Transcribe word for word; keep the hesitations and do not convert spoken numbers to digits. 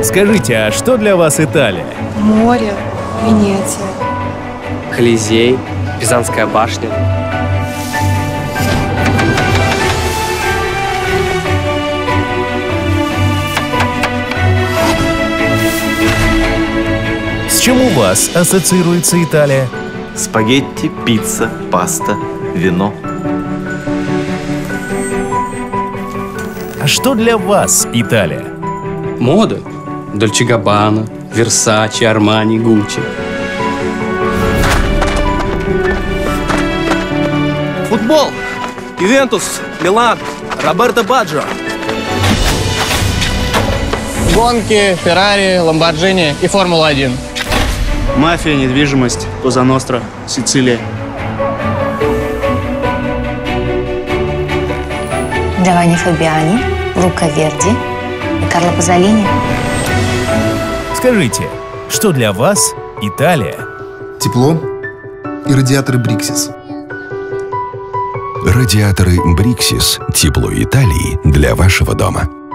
Скажите, а что для вас Италия? Море, Венеция. Колизей, Пизанская башня. С чем у вас ассоциируется Италия? Спагетти, пицца, паста, вино. А что для вас Италия? Мода. Дольче Габбана, Версаче, Армани, Гуччи. Футбол. Ювентус, Милан, Роберто Баджо. Гонки, Феррари, Ламборджини и Формула один. Мафия, недвижимость, Коза Ностра, Сицилия. Джованни Фабиани, Лука Верди и Карло Пазолини. Скажите, что для вас Италия? Тепло и радиаторы Бриксис. Радиаторы Бриксис. Тепло Италии для вашего дома.